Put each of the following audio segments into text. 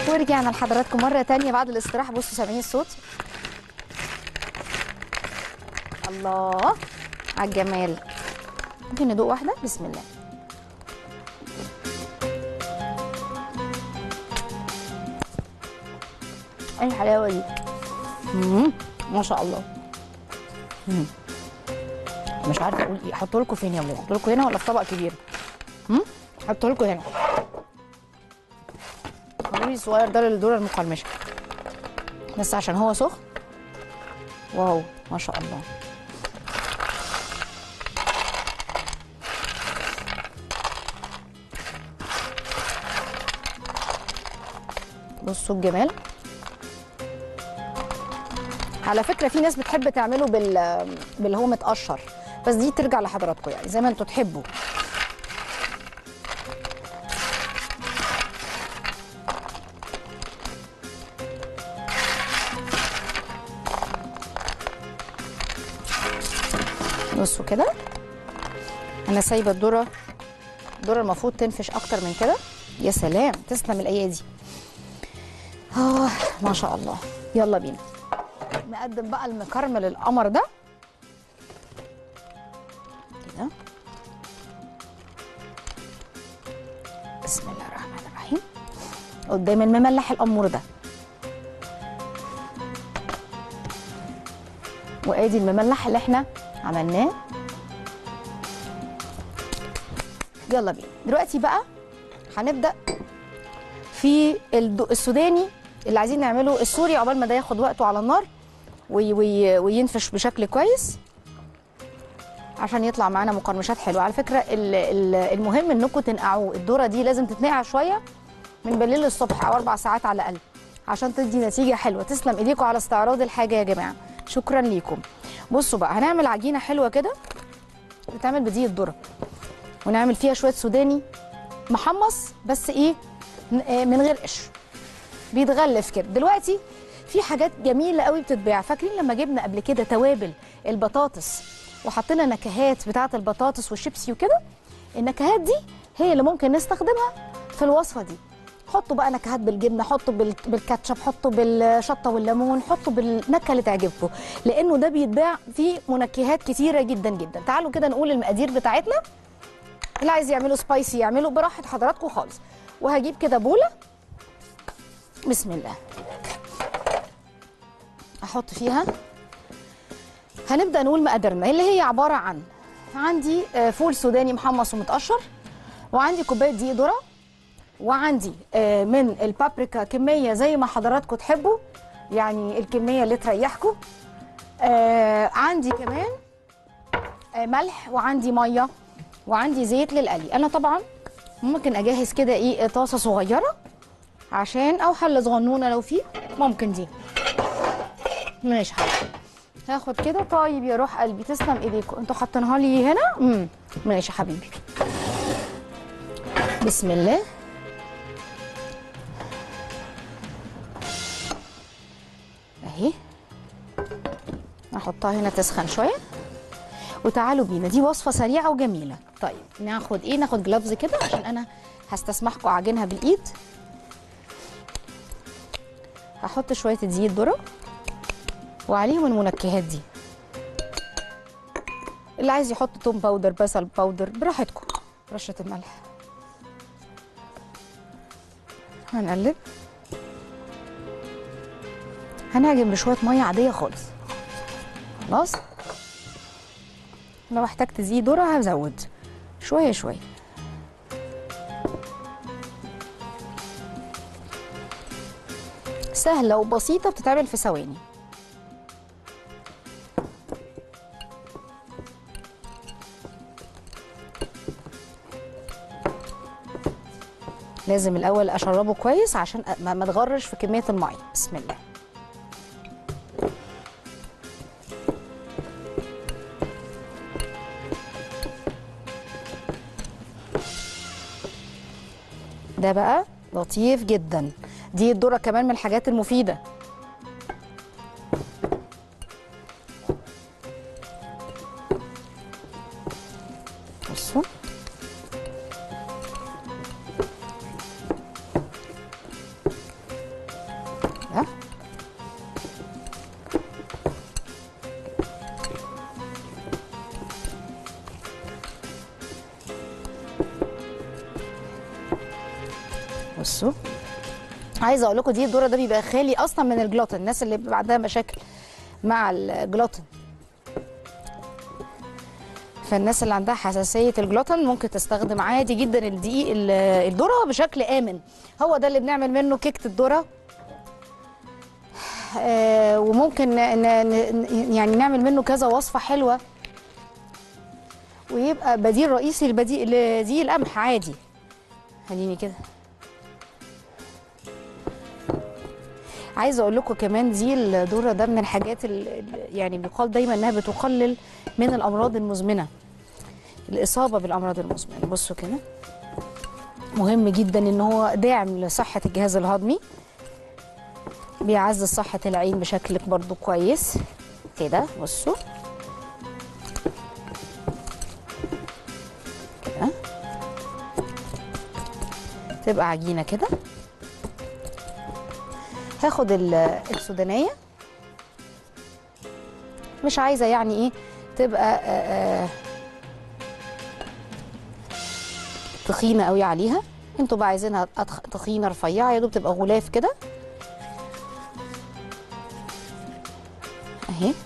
ورجعنا لحضراتكم مرة تانية بعد الاستراحة. بصوا سامعين الصوت؟ الله على الجمال. ممكن ندوق واحدة؟ بسم الله. ايه الحلاوة دي؟ ما شاء الله. مش عارفة اقول ايه. احطه لكم فين يا ولاد؟ احطه لكم هنا ولا في طبق كبير؟ احطه لكم هنا. خلوني الصغير ده للذرة المقرمشة بس عشان هو سخن. واو ما شاء الله. بصوا الجمال. على فكرة في ناس بتحب تعمله باللي هو متقشر، بس دي ترجع لحضراتكم يعني زي ما انتوا تحبوا. بصوا كده انا سايبه الذره المفروض تنفش اكتر من كده. يا سلام تسلم الايادي. ما شاء الله. يلا بينا نقدم بقى المكرمل القمر ده كده. بسم الله الرحمن الرحيم. قدام المملح الامور ده، وادي المملح اللي احنا عملناه. يلا بينا دلوقتي بقى هنبدا في السوداني اللي عايزين نعمله. السوري عقبال ما ده ياخد وقته على النار وينفش بشكل كويس عشان يطلع معانا مقرمشات حلوه. على فكره المهم انكم تنقعوه. الذره دي لازم تتنقع شويه من بالليل للصبح او 4 ساعات على الاقل عشان تدي نتيجه حلوه. تسلم ايديكم على استعراض الحاجه يا جماعه، شكرا ليكم. بصوا بقى هنعمل عجينه حلوه كده بتعمل بدقيق الذره، ونعمل فيها شويه سوداني محمص بس ايه من غير قشر، بيتغلف كده. دلوقتي في حاجات جميله قوي بتتباع. فاكرين لما جبنا قبل كده توابل البطاطس وحطينا نكهات بتاعه البطاطس والشيبسي وكده؟ النكهات دي هي اللي ممكن نستخدمها في الوصفه دي. حطوا بقى نكهات بالجبنه، حطوا بالكاتشب، حطوا بالشطه والليمون، حطوا بالنكهه اللي تعجبكم، لانه ده بيتباع فيه منكهات كتيره جدا جدا. تعالوا كده نقول المقادير بتاعتنا. اللي عايز يعمله سبايسي يعمله براحه حضراتكم خالص. وهجيب كده بوله. بسم الله. احط فيها. هنبدا نقول مقاديرنا اللي هي عباره عن عندي فول سوداني محمص ومتقشر، وعندي كوبايه دقيق ذره، وعندي من البابريكا كميه زي ما حضراتكم تحبوا، يعني الكميه اللي تريحكم. عندي كمان ملح، وعندي ميه، وعندي زيت للقلي. انا طبعا ممكن اجهز كده ايه طاسه صغيره عشان او حله صغنونه لو في ممكن دي. ماشي حاضر. هاخد كده. طيب يا روح قلبي تسلم ايديكم، انتوا حاطينها لي هنا. ماشي حبيبي. بسم الله. اهي احطها هنا تسخن شويه. وتعالوا بينا، دي وصفه سريعه وجميله. طيب ناخد ايه؟ ناخد جلافز كده عشان انا هستسمحكم اعجنها بالايد. هحط شويه زيت ذره وعليهم المنكهات دي. اللي عايز يحط توم باودر، بصل باودر، براحتكم. رشه الملح. هنقلب. هنعجن بشويه ميه عاديه خالص. خلاص. لو احتجت زيت ذره هزود شويه شويه. سهله وبسيطه بتتعمل في ثواني. لازم الاول اشربه كويس عشان ما تغرش في كميه الميه. بسم الله. ده بقى لطيف جدا. دي الذره كمان من الحاجات المفيده. بصوا بصوا، عايزه اقول لكم دي الذره ده بيبقى خالي اصلا من الجلوتين، الناس اللي بيبقى عندها مشاكل مع الجلوتين، فالناس اللي عندها حساسيه الجلوتين ممكن تستخدم عادي جدا الدقيق الذره بشكل امن. هو ده اللي بنعمل منه كيكه الذره. وممكن يعني نعمل منه كذا وصفه حلوه، ويبقى بديل رئيسي لدقيق القمح عادي. خليني كده. عايزه اقول لكم كمان دي الذره ده من الحاجات يعني بيقال دايما انها بتقلل من الامراض المزمنه، الاصابه بالامراض المزمنه. بصوا كده، مهم جدا ان هو داعم لصحه الجهاز الهضمي، بيعزز صحه العين بشكل برضو كويس كده. بصوا كده، تبقى عجينه كده. هاخد السودانيه، مش عايزه يعني ايه تبقى تخينه قوي عليها، انتوا بقى عايزينها تخينه رفيعه يا دوب تبقى غلاف كده اهي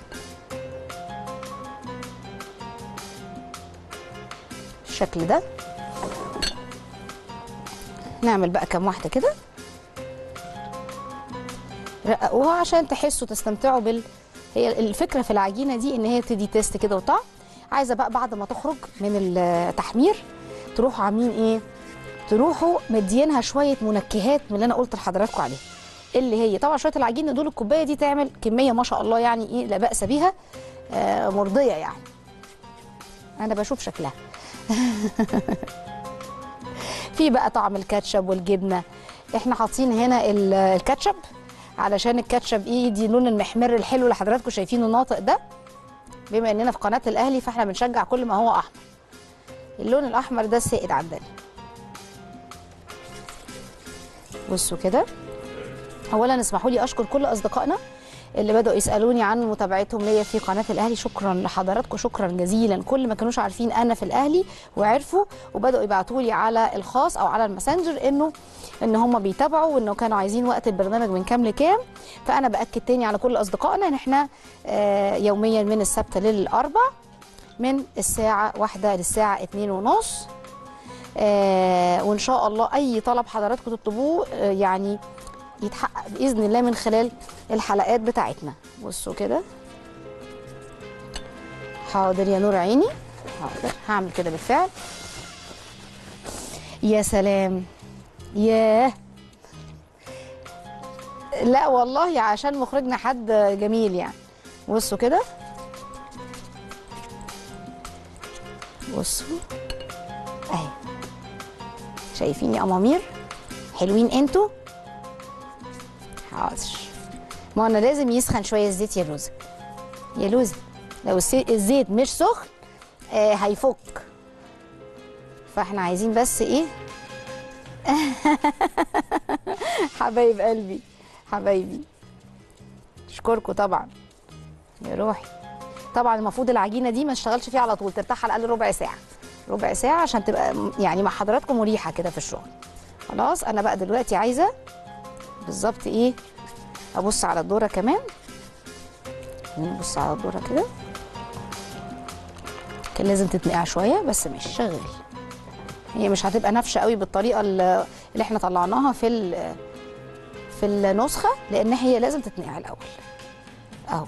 بالشكل ده. نعمل بقى كام واحده كده، رققوها عشان تحسوا تستمتعوا هي الفكره في العجينه دي ان هي تدي تيست كده وطعم. عايزه بقى بعد ما تخرج من التحمير تروحوا عاملين ايه، تروحوا مدينها شويه منكهات من اللي انا قلت لحضراتكم عليها، اللي هي طبعا شويه العجين دول الكوبايه دي تعمل كميه ما شاء الله يعني ايه لا باس بيها، مرضيه يعني، انا بشوف شكلها. في بقى طعم الكاتشب والجبنه، احنا حاطين هنا الكاتشب علشان الكاتشب ايه يدي اللون المحمر الحلو اللي حضراتكم شايفينه الناطق ده. بما اننا في قناه الاهلي فاحنا بنشجع كل ما هو احمر، اللون الاحمر ده السائد عندنا. بصوا كده. اولا اسمحوا لي اشكر كل اصدقائنا اللي بدأوا يسألوني عن متابعتهم ليا في قناة الأهلي. شكرا لحضراتكم، شكرا جزيلا. كل ما كانوش عارفين أنا في الأهلي وعرفوا وبدأوا يبعتوا لي على الخاص أو على الماسنجر إن هم بيتابعوا وإنه كانوا عايزين وقت البرنامج من كام لكام. فأنا بأكد تاني على كل أصدقائنا إن إحنا يوميا من السبت للأربع من الساعة 1 للساعة 2:30. وإن شاء الله أي طلب حضراتكم تطلبوه يعني يتحقق باذن الله من خلال الحلقات بتاعتنا. بصوا كده. حاضر يا نور عيني، حاضر هعمل كده بالفعل. يا سلام، ياه، لا والله عشان مخرجنا حد جميل يعني. بصوا كده، بصوا اهي، شايفين يا امامير حلوين انتوا؟ حاضر. ما انا لازم يسخن شويه الزيت يا لوزه، يا لوزه لو الزيت مش سخن هيفك، فاحنا عايزين بس ايه. حبايب قلبي، حبايبي، اشكركم طبعا يا روحي. طبعا المفروض العجينه دي ما اشتغلش فيها على طول، ترتاح على الاقل ربع ساعه، ربع ساعه عشان تبقى يعني مع حضراتكم مريحه كده في الشغل. خلاص انا بقى دلوقتي عايزه بالظبط ايه، ابص على الذره كمان. نبص على الذره كده، كان لازم تتنقع شويه بس ماشي شغال. هي مش هتبقى نافشه قوي بالطريقه اللي احنا طلعناها في النسخه، لان هي لازم تتنقع الاول اهو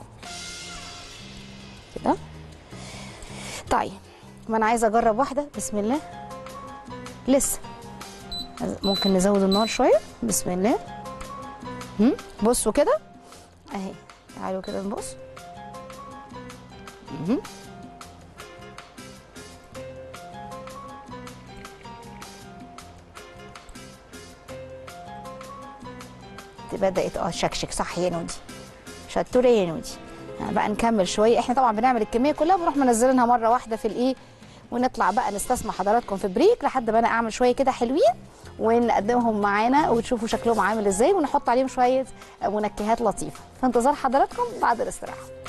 كده. طيب ما انا عايزه اجرب واحده. بسم الله. لسه ممكن نزود النار شويه. بسم الله. بصوا كده اهي، تعالوا كده نبص. بدأت شكشك صح يا نودي، شطوره يا نودي. بقى نكمل شويه. احنا طبعا بنعمل الكميه كلها بنروح منزلينها مره واحده في الايه، ونطلع بقى نستسمع حضراتكم في بريك لحد ما انا اعمل شويه كده حلوين ونقدمهم معانا وتشوفوا شكلهم عامل ازاي، ونحط عليهم شويه منكهات لطيفه. في انتظار حضراتكم بعد الاستراحه.